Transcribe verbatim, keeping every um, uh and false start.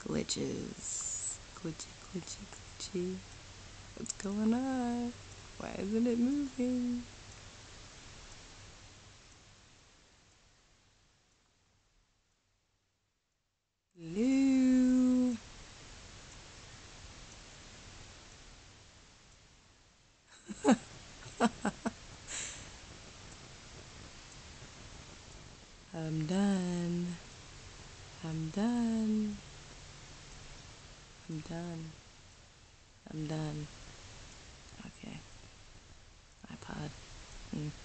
Glitches. Glitchy, glitchy, glitchy. What's going on? Why isn't it moving? Hello? I'm done. I'm done. I'm done. I'm done. Okay. iPod. Mm.